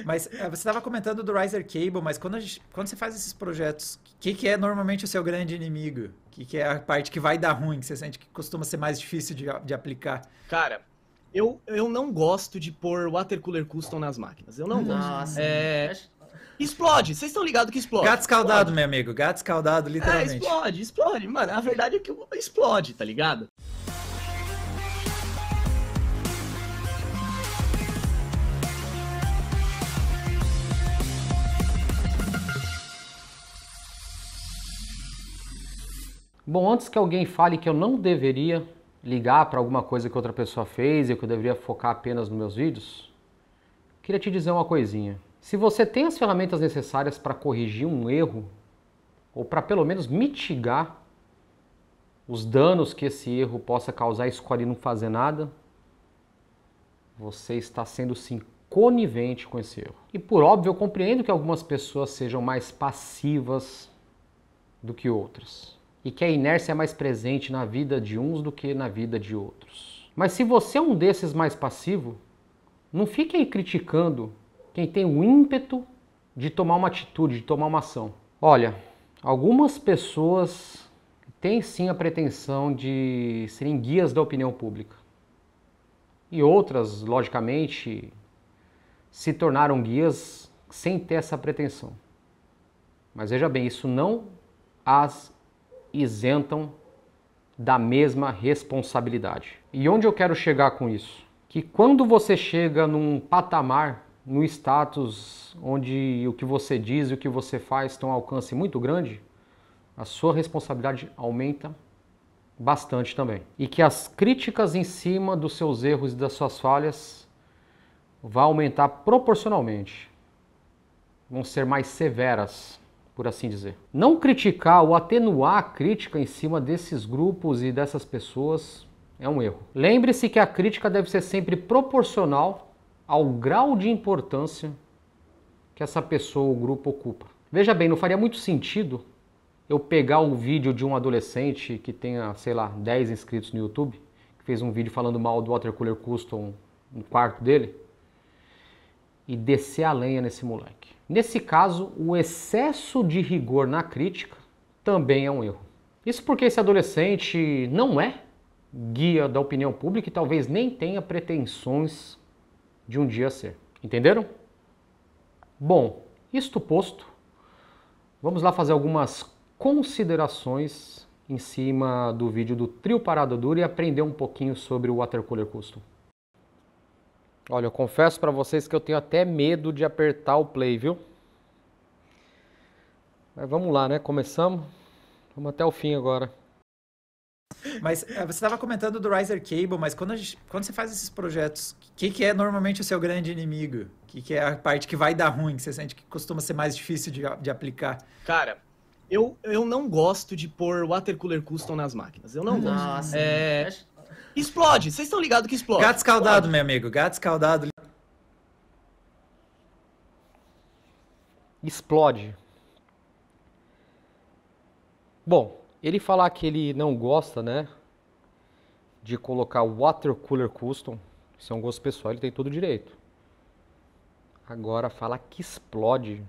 Mas você estava comentando do Riser Cable, mas quando você faz esses projetos, o que é normalmente o seu grande inimigo? O que é a parte que vai dar ruim, que você sente que costuma ser mais difícil de aplicar? Cara, eu não gosto de pôr water cooler custom nas máquinas. Eu não gosto. Nossa. Explode. Vocês estão ligados que explode. Gato escaldado, Explode. meu amigo. Gato escaldado, literalmente. Explode. Mano, a verdade é que explode, tá ligado? Bom, antes que alguém fale que eu não deveria ligar para alguma coisa que outra pessoa fez e que eu deveria focar apenas nos meus vídeos, queria te dizer uma coisinha. Se você tem as ferramentas necessárias para corrigir um erro, ou para pelo menos mitigar os danos que esse erro possa causar e escolhe não fazer nada, você está sendo sim conivente com esse erro. E por óbvio, eu compreendo que algumas pessoas sejam mais passivas do que outras. E que a inércia é mais presente na vida de uns do que na vida de outros. Mas se você é um desses mais passivo, não fique aí criticando quem tem o ímpeto de tomar uma atitude, de tomar uma ação. Olha, algumas pessoas têm sim a pretensão de serem guias da opinião pública. E outras, logicamente, se tornaram guias sem ter essa pretensão. Mas veja bem, isso não as isentam da mesma responsabilidade. E onde eu quero chegar com isso? Que quando você chega num patamar, num status onde o que você diz e o que você faz estão a um alcance muito grande, a sua responsabilidade aumenta bastante também. E que as críticas em cima dos seus erros e das suas falhas vão aumentar proporcionalmente. Vão ser mais severas, por assim dizer. Não criticar ou atenuar a crítica em cima desses grupos e dessas pessoas é um erro. Lembre-se que a crítica deve ser sempre proporcional ao grau de importância que essa pessoa ou grupo ocupa. Veja bem, não faria muito sentido eu pegar um vídeo de um adolescente que tenha, sei lá, 10 inscritos no YouTube, que fez um vídeo falando mal do Water Cooler Custom no quarto dele, e descer a lenha nesse moleque. Nesse caso, o excesso de rigor na crítica também é um erro. Isso porque esse adolescente não é guia da opinião pública e talvez nem tenha pretensões de um dia ser. Entenderam? Bom, isto posto, vamos lá fazer algumas considerações em cima do vídeo do Trio Parada Dura e aprender um pouquinho sobre o Water Cooler Custom. Olha, eu confesso para vocês que eu tenho até medo de apertar o play, viu? Mas vamos lá, né? Começamos. Vamos até o fim agora. Mas você estava comentando do Riser Cable, mas quando você faz esses projetos, o que é normalmente o seu grande inimigo? O que é a parte que vai dar ruim, que você sente que costuma ser mais difícil de aplicar? Cara, eu não gosto de pôr water cooler custom nas máquinas. Eu não gosto. Nossa. Explode. Vocês estão ligados que explode. Gato escaldado, Explode. meu amigo. Gato escaldado. Explode. Bom, ele falar que ele não gosta, né, de colocar o Water Cooler Custom, isso é um gosto pessoal, ele tem todo o direito. Agora, falar que explode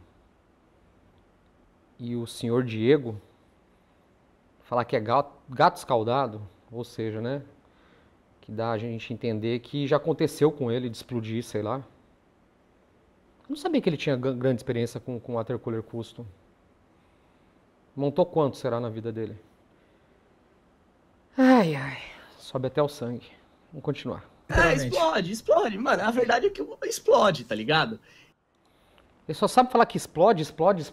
e o senhor Diego falar que é gato escaldado, ou seja, né, que dá a gente entender que já aconteceu com ele de explodir, sei lá. Eu não sabia que ele tinha grande experiência com Water Cooler Custom. Montou quanto será na vida dele? Ai, ai. Sobe até o sangue. Vamos continuar. Explode. Mano, a verdade é que explode, tá ligado? Ele só sabe falar que explode.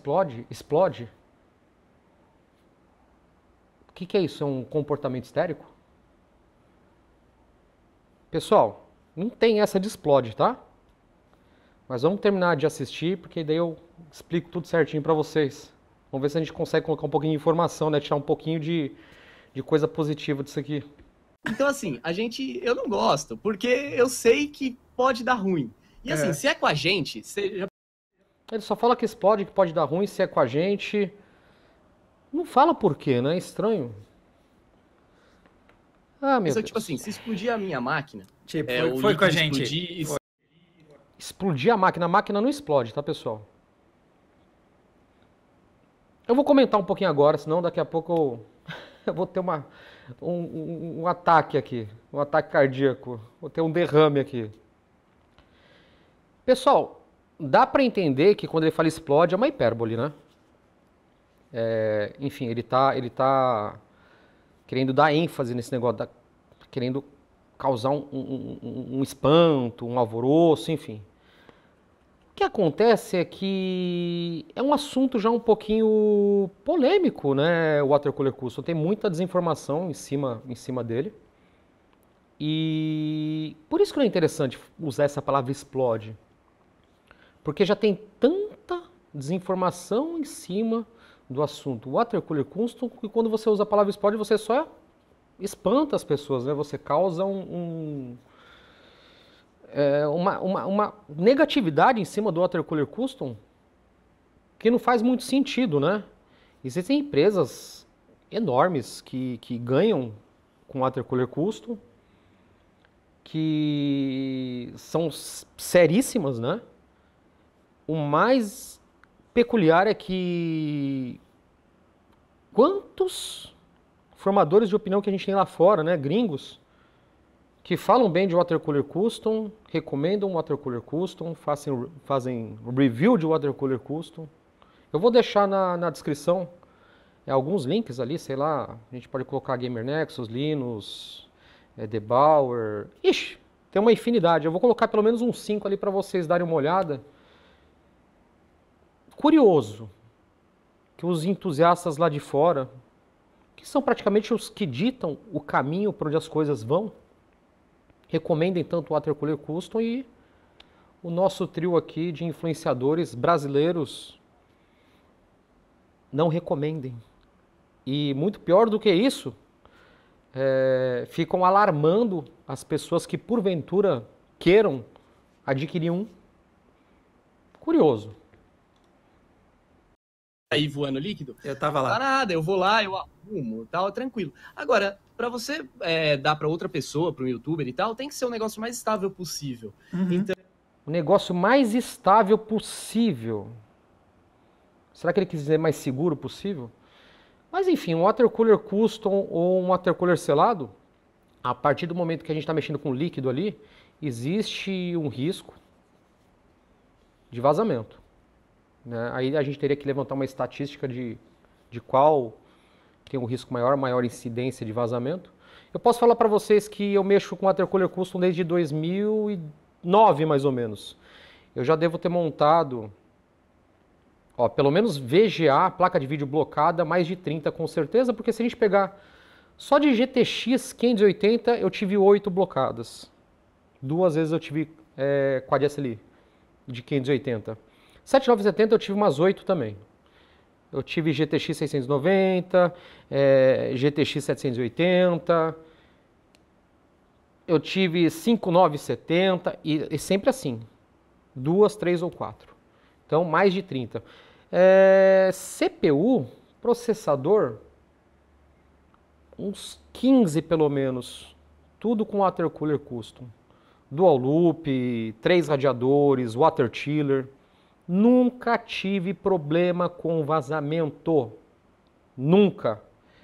O que é isso? É um comportamento histérico? Pessoal, não tem essa de explode, tá? Mas vamos terminar de assistir, porque daí eu explico tudo certinho pra vocês. Vamos ver se a gente consegue colocar um pouquinho de informação, né? Tirar um pouquinho de coisa positiva disso aqui. Então, assim, eu não gosto, porque eu sei que pode dar ruim. E assim, se é com a gente, Ele só fala que explode, que pode dar ruim, se é com a gente. Não fala por quê, né? É estranho. Ah, meu Deus. tipo assim, se explodir a minha máquina... Tipo, o foi com a líquido gente. explodir, explodir a máquina não explode, tá, pessoal? Eu vou comentar um pouquinho agora, senão daqui a pouco eu vou ter um ataque aqui, um ataque cardíaco, vou ter um derrame aqui. Pessoal, dá para entender que quando ele fala explode é uma hipérbole, né? Enfim, ele tá querendo dar ênfase nesse negócio, querendo causar um espanto, um alvoroço, enfim. O que acontece é que é um assunto já um pouquinho polêmico, né, o Water Cooler Custom. Tem muita desinformação em cima dele. E por isso que não é interessante usar essa palavra explode. Porque já tem tanta desinformação em cima do assunto Water Cooler Custom que quando você usa a palavra explode, você só espanta as pessoas, né? Você causa uma negatividade em cima do Water Cooler Custom que não faz muito sentido, né? Existem empresas enormes que ganham com Water Cooler Custom, que são seríssimas, né? O mais peculiar é que quantos formadores de opinião que a gente tem lá fora, né, gringos, que falam bem de Water Cooler Custom, recomendam Water Cooler Custom, fazem review de Water Cooler Custom. Eu vou deixar na descrição alguns links ali, sei lá, a gente pode colocar Gamer Nexus, Linus, Debauer, ixi, tem uma infinidade. Eu vou colocar pelo menos uns 5 ali para vocês darem uma olhada. Curioso que os entusiastas lá de fora, que são praticamente os que ditam o caminho para onde as coisas vão, recomendem tanto o Water Cooler Custom e o nosso trio aqui de influenciadores brasileiros não recomendem. E muito pior do que isso, ficam alarmando as pessoas que porventura queiram adquirir um. Curioso. Aí voando líquido? Eu tava lá. Não dá nada, eu vou lá, eu arrumo, tal, tranquilo. Agora, para você dar para outra pessoa, para um youtuber e tal, tem que ser o negócio mais estável possível. Uhum. Então, O negócio mais estável possível. Será que ele quis dizer mais seguro possível? Mas enfim, um Water Cooler Custom ou um Water Cooler selado, a partir do momento que a gente está mexendo com líquido ali, existe um risco de vazamento. Né? Aí a gente teria que levantar uma estatística de qual tem um risco maior incidência de vazamento. Eu posso falar para vocês que eu mexo com Water Cooler Custom desde 2009, mais ou menos. Eu já devo ter montado, pelo menos VGA, placa de vídeo blocada, mais de 30 com certeza, porque se a gente pegar só de GTX 580, eu tive 8 blocadas. 2 vezes eu tive Quad SLI de 580. 7970 eu tive umas 8 também. Eu tive GTX 690, GTX 780, eu tive 5970 e sempre assim, 2, 3 ou 4. Então mais de 30. CPU, processador, uns 15 pelo menos, tudo com Water Cooler Custom. Dual Loop, 3 radiadores, Water Chiller. Nunca tive problema com vazamento. Nunca.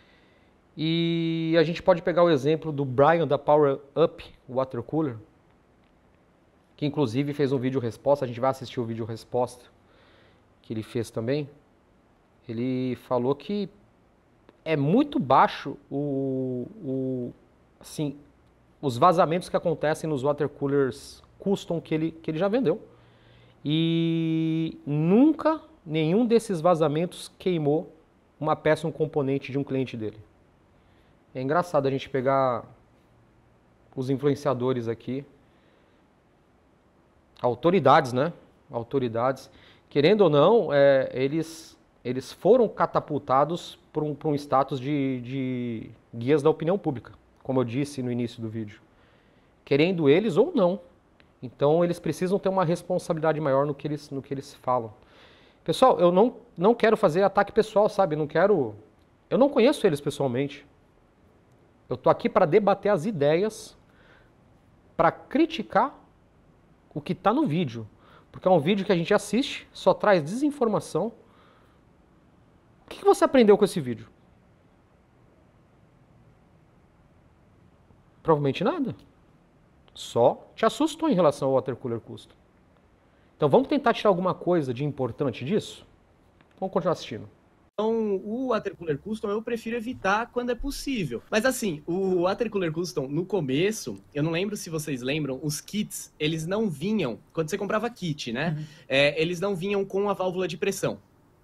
E a gente pode pegar o exemplo do Brian da Power Up Water Cooler, que inclusive fez um vídeo resposta. A gente vai assistir o vídeo resposta que ele fez também. Ele falou que é muito baixo assim, os vazamentos que acontecem nos Water Coolers Custom que ele já vendeu. E nunca nenhum desses vazamentos queimou uma peça, um componente de um cliente dele. É engraçado a gente pegar os influenciadores aqui, autoridades, né? Autoridades, querendo ou não, eles foram catapultados por um status de guias da opinião pública, como eu disse no início do vídeo. Querendo eles ou não. Então eles precisam ter uma responsabilidade maior no que eles falam. Pessoal, eu não quero fazer ataque pessoal, sabe? Eu não conheço eles pessoalmente. Eu tô aqui para debater as ideias, para criticar o que está no vídeo. Porque é um vídeo que a gente assiste, só traz desinformação. O que você aprendeu com esse vídeo? Provavelmente nada. Só te assustou em relação ao water cooler custom. Então vamos tentar tirar alguma coisa de importante disso? Vamos continuar assistindo. Então, o Water Cooler Custom eu prefiro evitar quando é possível. Mas assim, o Water Cooler Custom, no começo, eu não lembro se vocês lembram, os kits, eles não vinham, quando você comprava kit, né? Eles não vinham com a válvula de pressão.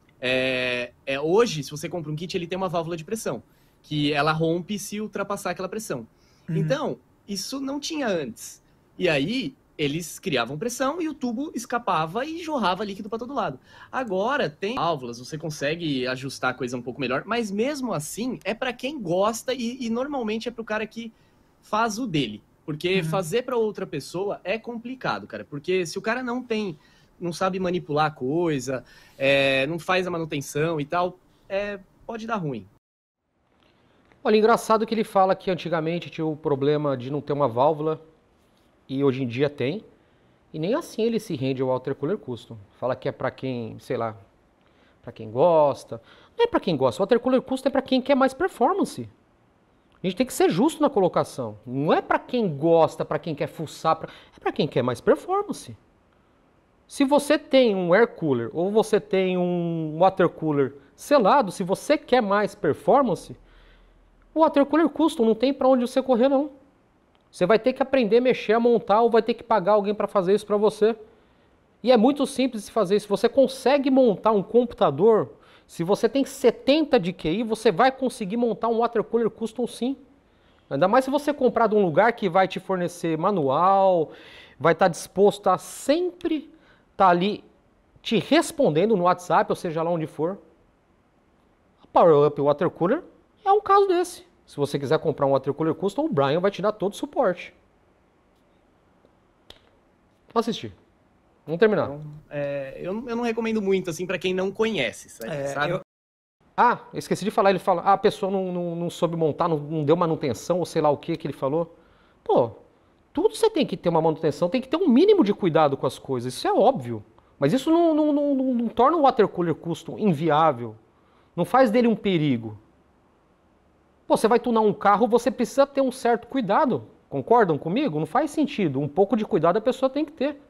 Hoje, se você compra um kit, ele tem uma válvula de pressão, que ela rompe se ultrapassar aquela pressão. Então, isso não tinha antes. E aí, eles criavam pressão e o tubo escapava e jorrava líquido para todo lado. Agora tem válvulas, você consegue ajustar a coisa um pouco melhor, mas mesmo assim é para quem gosta e normalmente é para o cara que faz o dele. Porque fazer para outra pessoa é complicado, cara. Porque se o cara não sabe manipular a coisa, não faz a manutenção e tal, pode dar ruim. Olha, engraçado que ele fala que antigamente tinha o problema de não ter uma válvula e hoje em dia tem. E nem assim ele se rende ao Water Cooler Custom. Fala que é pra quem, sei lá, pra quem gosta. Não é pra quem gosta, o Water Cooler Custom é pra quem quer mais performance. A gente tem que ser justo na colocação. Não é pra quem gosta, pra quem quer fuçar, é pra quem quer mais performance. Se você tem um air cooler ou você tem um water cooler selado, se você quer mais performance, o Water Cooler Custom não tem pra onde você correr não. Você vai ter que aprender a mexer, a montar, ou vai ter que pagar alguém para fazer isso para você. E é muito simples de fazer isso. Você consegue montar um computador, se você tem 70 de QI, você vai conseguir montar um Water Cooler Custom sim. Ainda mais se você comprar de um lugar que vai te fornecer manual, vai estar disposto a sempre estar ali te respondendo no WhatsApp, ou seja lá onde for. A Power Up Water Cooler é um caso desse. Se você quiser comprar um Water Cooler Custom, o Brian vai te dar todo o suporte. Vamos assistir. Vamos terminar. Então, eu não recomendo muito, assim, para quem não conhece, sabe? Ah, esqueci de falar. Ele fala, a pessoa não soube montar, não deu manutenção, ou sei lá o que ele falou. Pô, tudo você tem que ter uma manutenção, tem que ter um mínimo de cuidado com as coisas. Isso é óbvio. Mas isso não torna o Water Cooler Custom inviável. Não faz dele um perigo. Pô, você vai tunar um carro, você precisa ter um certo cuidado. Concordam comigo? Não faz sentido. Um pouco de cuidado a pessoa tem que ter.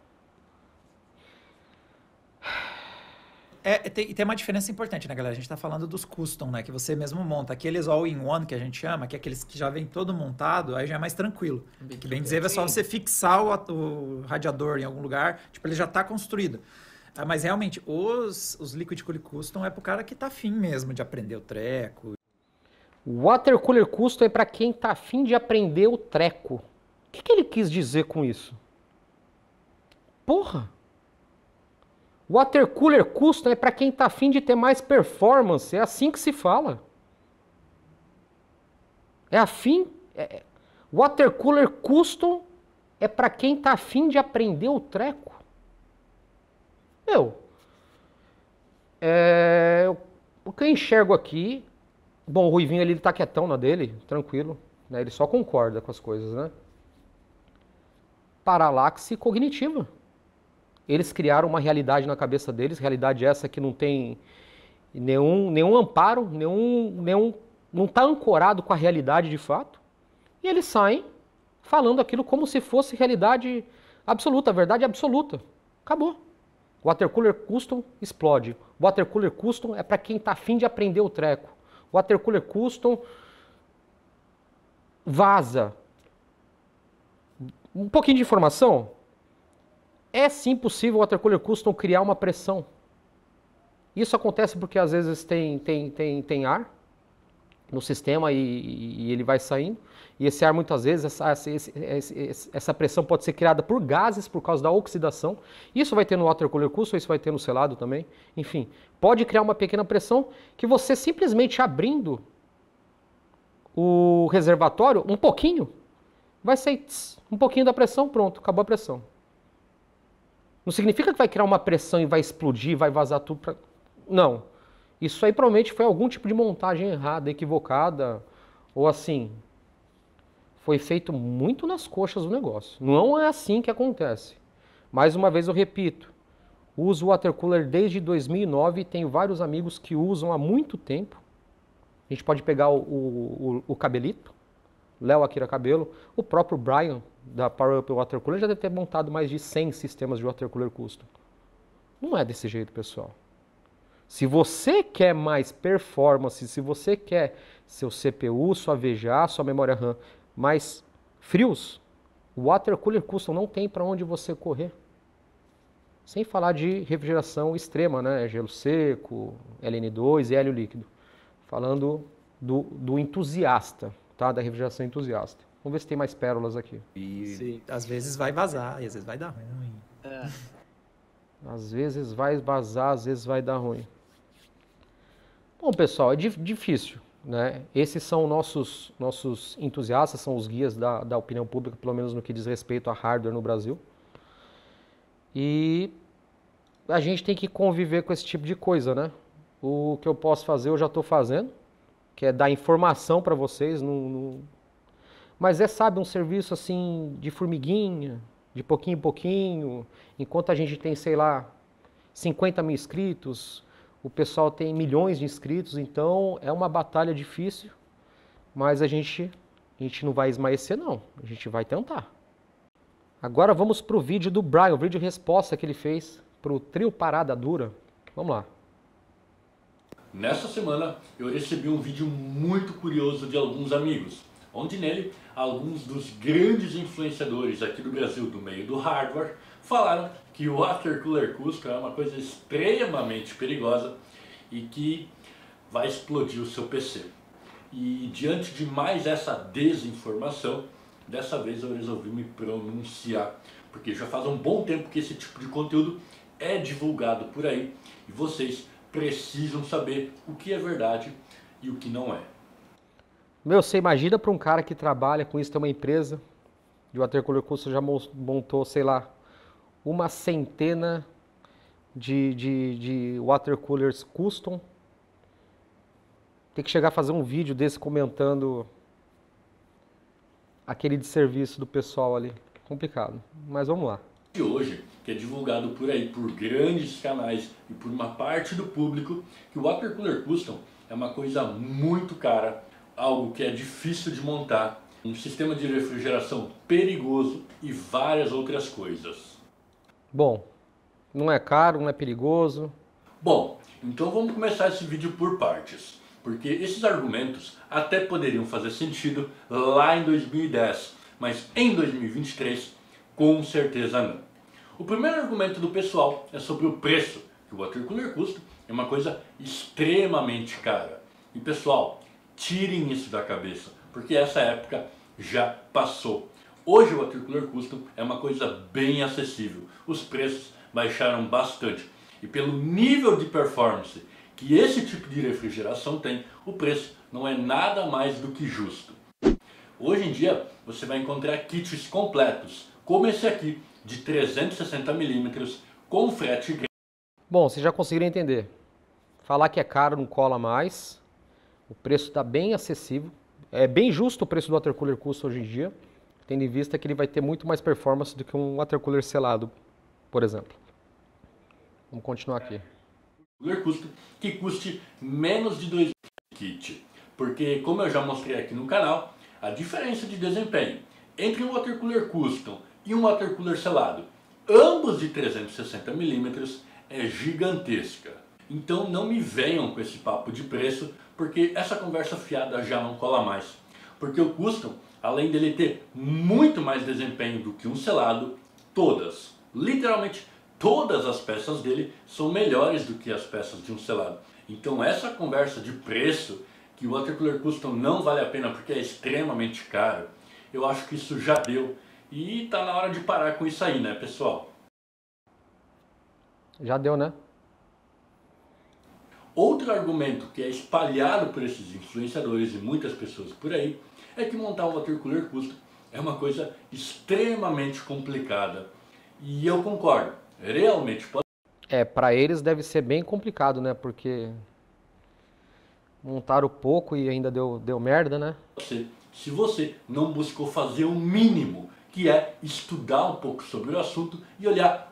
Tem uma diferença importante, né, galera? A gente tá falando dos custom, né? Que você mesmo monta. Aqueles all-in-one que a gente chama, que é aqueles que já vem todo montado, aí já é mais tranquilo. Que bem dizer, é só você fixar o radiador em algum lugar, tipo, ele já tá construído. Mas realmente, os Liquid Cooling Custom é pro cara que tá afim mesmo de aprender o treco. O Water Cooler Custom é para quem tá afim de aprender o treco. O que ele quis dizer com isso? Porra! Water Cooler Custom é para quem tá afim de ter mais performance. É assim que se fala. Water Cooler Custom é para quem tá afim de aprender o treco. O que eu enxergo aqui... Bom, o Ruivinho ele tá quietão na dele, tranquilo. Né? Ele só concorda com as coisas, né? Paralaxe cognitiva. Eles criaram uma realidade na cabeça deles, realidade essa que não tem nenhum amparo, não está ancorado com a realidade de fato. E eles saem falando aquilo como se fosse realidade absoluta, verdade absoluta. Acabou. O Water Cooler Custom explode. O Water Cooler Custom é para quem está afim de aprender o treco. O Water Cooler Custom vaza. Um pouquinho de informação. É sim possível o Water Cooler Custom criar uma pressão. Isso acontece porque às vezes tem ar no sistema e ele vai saindo. E esse ar muitas vezes, essa pressão pode ser criada por gases por causa da oxidação. Isso vai ter no Water Cooler Custom, isso vai ter no selado também. Enfim, pode criar uma pequena pressão que você simplesmente abrindo o reservatório um pouquinho, vai sair um pouquinho da pressão, pronto, acabou a pressão. Não significa que vai criar uma pressão e vai explodir, vai vazar tudo pra... Não. Isso aí provavelmente foi algum tipo de montagem errada, equivocada, ou assim, foi feito muito nas coxas do negócio. Não é assim que acontece. Mais uma vez eu repito, uso o water cooler desde 2009 e tenho vários amigos que usam há muito tempo. A gente pode pegar o Cabelito, Léo Akira Cabelo, o próprio Brian da Power Up Water Cooler já deve ter montado mais de 100 sistemas de water cooler custom. Não é desse jeito, pessoal. Se você quer mais performance, se você quer seu CPU, sua VGA, sua memória RAM mais frios, o water cooler custom não tem para onde você correr. Sem falar de refrigeração extrema, né? Gelo seco, LN2 e hélio líquido. Falando do entusiasta, tá? Da refrigeração entusiasta. Vamos ver se tem mais pérolas aqui. E Sim. às vezes vai vazar, e às vezes vai dar ruim. Às vezes vai vazar, às vezes vai dar ruim. Bom, pessoal, é difícil, né? Esses são nossos entusiastas, são os guias da opinião pública, pelo menos no que diz respeito a hardware no Brasil. E a gente tem que conviver com esse tipo de coisa, né? O que eu posso fazer, eu já estou fazendo, que é dar informação para vocês. Mas sabe, um serviço assim de formiguinha, de pouquinho em pouquinho, enquanto a gente tem, sei lá, 50 mil inscritos, o pessoal tem milhões de inscritos, então é uma batalha difícil, mas a gente não vai esmaecer não, a gente vai tentar. Agora vamos para o vídeo do Brian, o vídeo de resposta que ele fez para o trio Parada Dura. Vamos lá. Nessa semana eu recebi um vídeo muito curioso de alguns amigos, onde nele alguns dos grandes influenciadores aqui do Brasil do meio do hardware falaram que o water cooler custom é uma coisa extremamente perigosa e que vai explodir o seu PC. E diante de mais essa desinformação, dessa vez eu resolvi me pronunciar, porque já faz um bom tempo que esse tipo de conteúdo é divulgado por aí e vocês precisam saber o que é verdade e o que não é. Meu, você imagina para um cara que trabalha com isso, tem uma empresa de water cooler custom, já montou, sei lá, uma centena de water coolers custom. Tem que chegar a fazer um vídeo desse comentando aquele desserviço do pessoal ali. Complicado, mas vamos lá. E hoje, que é divulgado por aí por grandes canais e por uma parte do público, que o water cooler custom é uma coisa muito cara, algo que é difícil de montar, um sistema de refrigeração perigoso e várias outras coisas. Bom, não é caro, não é perigoso. Bom, então vamos começar esse vídeo por partes, porque esses argumentos até poderiam fazer sentido lá em 2010, mas em 2023 com certeza não. O primeiro argumento do pessoal é sobre o preço, que o water cooler custom é uma coisa extremamente cara. E pessoal, tirem isso da cabeça, porque essa época já passou. Hoje o water cooler custom é uma coisa bem acessível, os preços baixaram bastante e pelo nível de performance que esse tipo de refrigeração tem, o preço não é nada mais do que justo. Hoje em dia você vai encontrar kits completos, como esse aqui de 360mm com frete grátis. Bom, vocês já conseguiram entender. Falar que é caro não cola mais, o preço está bem acessível, é bem justo o preço do water cooler custom hoje em dia, tendo em vista que ele vai ter muito mais performance do que um water cooler selado, por exemplo. Vamos continuar aqui. Cooler custom que custe menos de 2 kit, porque como eu já mostrei aqui no canal, a diferença de desempenho entre um water cooler custom e um water cooler selado, ambos de 360mm, é gigantesca. Então não me venham com esse papo de preço, porque essa conversa fiada já não cola mais. Porque o custom, além dele ter muito mais desempenho do que um selado, todas, literalmente todas as peças dele são melhores do que as peças de um selado. Então essa conversa de preço, que o water cooler custom não vale a pena porque é extremamente caro, eu acho que isso já deu. E tá na hora de parar com isso aí, né, pessoal? Já deu, né? Outro argumento que é espalhado por esses influenciadores e muitas pessoas por aí é que montar um water cooler custom é uma coisa extremamente complicada. E eu concordo, realmente pode Para eles deve ser bem complicado, né? Porque montaram pouco e ainda deu merda, né? ser, se você não buscou fazer o mínimo, que é estudar um pouco sobre o assunto e olhar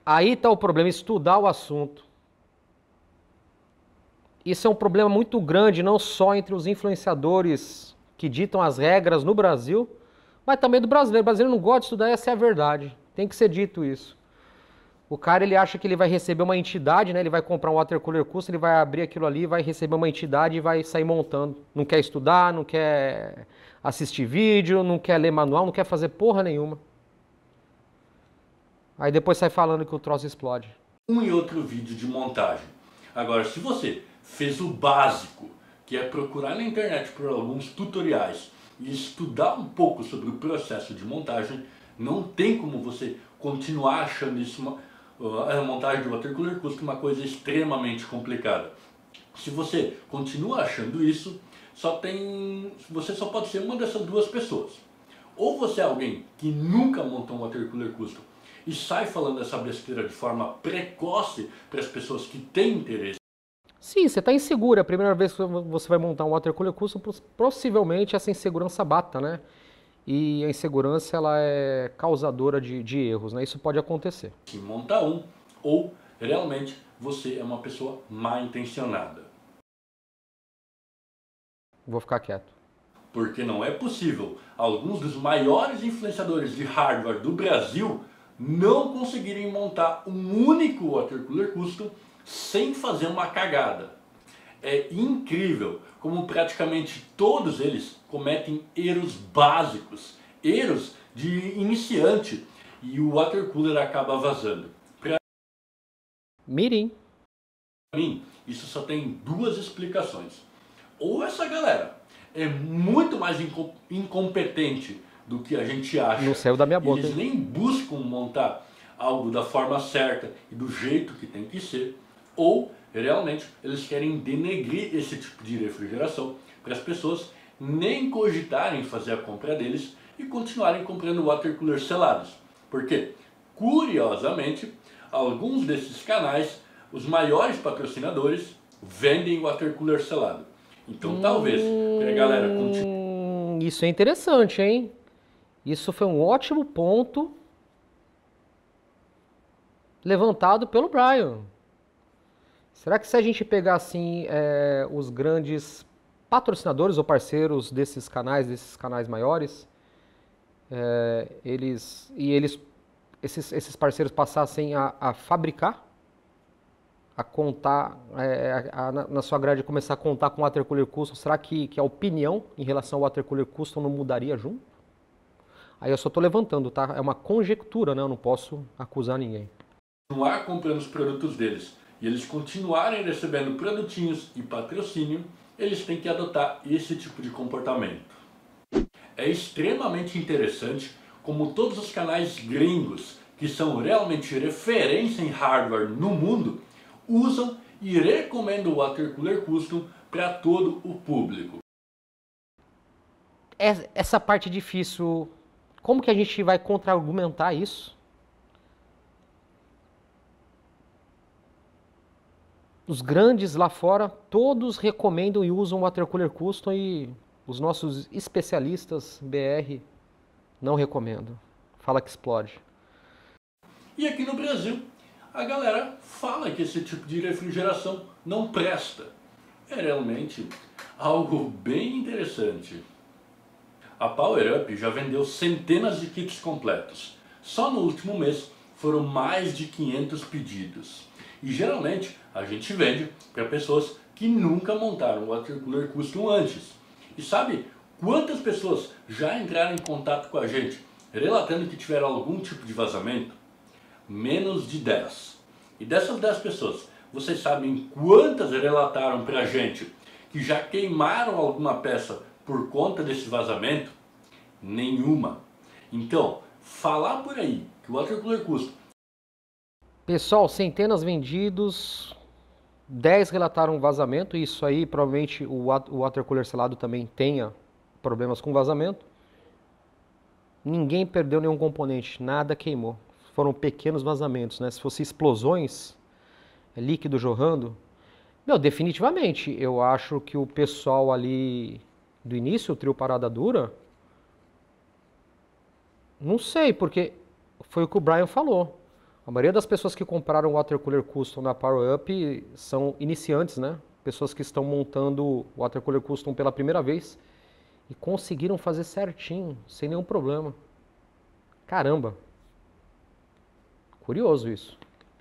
Aí está o problema, estudar o assunto. Isso é um problema muito grande, não só entre os influenciadores que ditam as regras no Brasil, mas também do brasileiro. O brasileiro não gosta de estudar, essa é a verdade. Tem que ser dito isso. O cara, ele acha que ele vai receber uma entidade, né? Ele vai comprar um water cooler custom, ele vai abrir aquilo ali, vai receber uma entidade e vai sair montando. Não quer estudar, não quer assistir vídeo, não quer ler manual, não quer fazer porra nenhuma. Aí depois sai falando que o troço explode. Um e outro vídeo de montagem. Agora, se você fez o básico, que é procurar na internet por alguns tutoriais e estudar um pouco sobre o processo de montagem, não tem como você continuar achando isso a montagem do water cooler custom uma coisa extremamente complicada. Se você continua achando isso, você só pode ser uma dessas duas pessoas. Ou você é alguém que nunca montou um water cooler custom e sai falando essa besteira de forma precoce para as pessoas que têm interesse. Sim, você está inseguro. É a primeira vez que você vai montar um water cooler custom, possivelmente essa insegurança bata, né? E a insegurança, ela é causadora de erros, né? Isso pode acontecer. Que montar um, ou realmente você é uma pessoa mal intencionada. Vou ficar quieto. Porque não é possível alguns dos maiores influenciadores de hardware do Brasil não conseguirem montar um único water cooler custom sem fazer uma cagada. É incrível como praticamente todos eles cometem erros básicos, erros de iniciante, e o water cooler acaba vazando. Para Mirim. mim, isso só tem duas explicações. Ou essa galera é muito mais incompetente do que a gente acha. Não saiu da minha boca. Eles nem buscam montar algo da forma certa e do jeito que tem que ser. Ou, realmente, eles querem denegrir esse tipo de refrigeração para as pessoas nem cogitarem fazer a compra deles e continuarem comprando water coolers selados. Porque, curiosamente, alguns desses canais, os maiores patrocinadores, vendem water cooler selado. Então, talvez, para a galera continue. Isso é interessante, hein? Isso foi um ótimo ponto levantado pelo Brian. Será que se a gente pegar assim os grandes patrocinadores ou parceiros desses canais maiores, esses parceiros passassem a fabricar, a contar, na sua grade começar a contar com o water cooler custom, será que a opinião em relação ao water cooler custom não mudaria junto? Aí eu só estou levantando, tá? É uma conjectura, né? Eu não posso acusar ninguém. Continuar comprando os produtos deles e eles continuarem recebendo produtinhos e patrocínio, eles têm que adotar esse tipo de comportamento. É extremamente interessante como todos os canais gringos, que são realmente referência em hardware no mundo, usam e recomendam o water cooler custom para todo o público. Essa parte difícil, como que a gente vai contra-argumentar isso? Os grandes lá fora, todos recomendam e usam o water cooler custom e os nossos especialistas BR não recomendam. Fala que explode. E aqui no Brasil, a galera fala que esse tipo de refrigeração não presta. É realmente algo bem interessante. A Power Up já vendeu centenas de kits completos. Só no último mês foram mais de 500 pedidos. E geralmente a gente vende para pessoas que nunca montaram o water cooler custom antes. E sabe quantas pessoas já entraram em contato com a gente relatando que tiveram algum tipo de vazamento? Menos de 10. E dessas 10 pessoas, vocês sabem quantas relataram para a gente que já queimaram alguma peça por conta desse vazamento? Nenhuma. Então, falar por aí que o water cooler custom... Pessoal, centenas vendidos, 10 relataram vazamento, e isso aí provavelmente o water cooler selado também tenha problemas com vazamento. Ninguém perdeu nenhum componente, nada queimou. Foram pequenos vazamentos, né? Se fosse explosões, líquido jorrando, definitivamente, eu acho que o pessoal ali do início, o trio Parada Dura, não sei, porque foi o que o Brian falou. A maioria das pessoas que compraram o Water Cooler Custom na PowerUp são iniciantes, né? Pessoas que estão montando o Water Cooler Custom pela primeira vez e conseguiram fazer certinho, sem nenhum problema. Caramba! Curioso isso.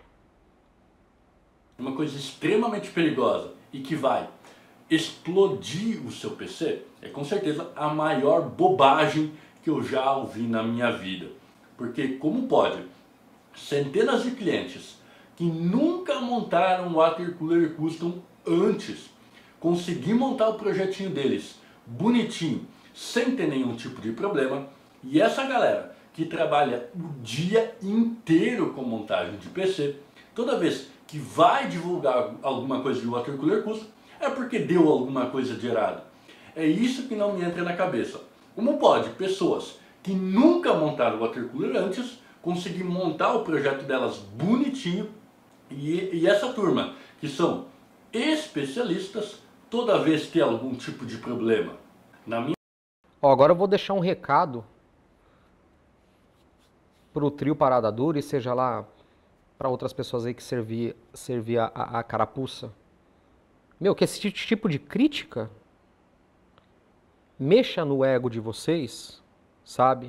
Uma coisa extremamente perigosa e que vai explodir o seu PC é com certeza a maior bobagem que eu já ouvi na minha vida. Porque como pode centenas de clientes que nunca montaram um Water Cooler Custom antes conseguir montar o projetinho deles bonitinho, sem ter nenhum tipo de problema, e essa galera que trabalha o dia inteiro com montagem de PC, toda vez que vai divulgar alguma coisa de Water Cooler Custom, é porque deu alguma coisa de errado. É isso que não me entra na cabeça. Como pode pessoas que nunca montaram Water Cooler antes conseguir montar o projeto delas bonitinho e essa turma, que são especialistas, toda vez ter algum tipo de problema? Na minha... Agora eu vou deixar um recado para o trio Parada Dura e seja lá para outras pessoas aí que servia a carapuça. Meu, que esse tipo de crítica mexa no ego de vocês, sabe?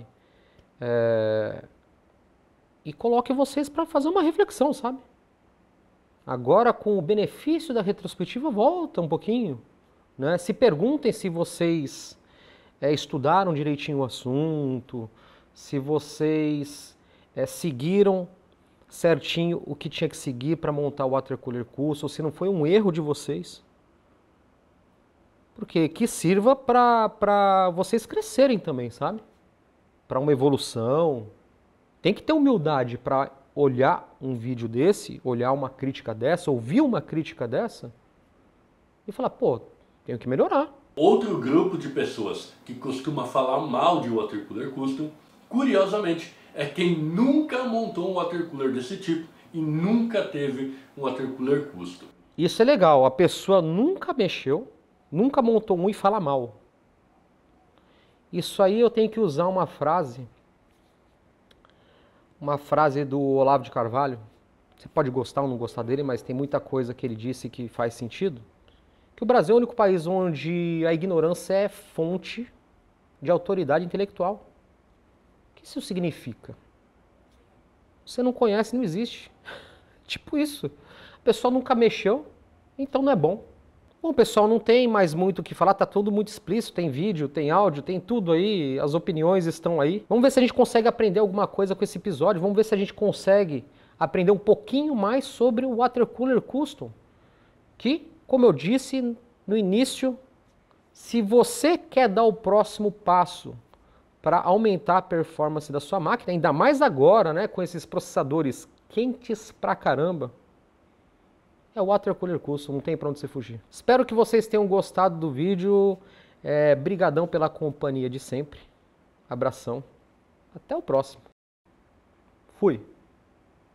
E coloque vocês para fazer uma reflexão, sabe? Agora, com o benefício da retrospectiva, volta um pouquinho, né? Se perguntem se vocês estudaram direitinho o assunto, se vocês seguiram certinho o que tinha que seguir para montar o Water Cooler Custom, se não foi um erro de vocês. Porque que sirva para vocês crescerem também, sabe? Para uma evolução. Tem que ter humildade para olhar um vídeo desse, olhar uma crítica dessa, ouvir uma crítica dessa e falar, pô, tenho que melhorar. Outro grupo de pessoas que costuma falar mal de Water Cooler Custom, curiosamente, é quem nunca montou um Water Cooler desse tipo e nunca teve um Water Cooler Custom. Isso é legal, a pessoa nunca mexeu, nunca montou um e fala mal. Isso aí eu tenho que usar uma frase do Olavo de Carvalho. Você pode gostar ou não gostar dele, mas tem muita coisa que ele disse que faz sentido. Que o Brasil é o único país onde a ignorância é fonte de autoridade intelectual. O que isso significa? Você não conhece, não existe. Tipo isso. O pessoal nunca mexeu, então não é bom. Bom, o pessoal não tem mais muito o que falar, tá tudo muito explícito, tem vídeo, tem áudio, tem tudo aí, as opiniões estão aí. Vamos ver se a gente consegue aprender alguma coisa com esse episódio, vamos ver se a gente consegue aprender um pouquinho mais sobre o Water Cooler Custom. Que, como eu disse no início, se você quer dar o próximo passo para aumentar a performance da sua máquina, ainda mais agora, né, com esses processadores quentes pra caramba, é o Water Cooler Custom, não tem para onde você fugir. Espero que vocês tenham gostado do vídeo. Brigadão pela companhia de sempre. Abração. Até o próximo. Fui.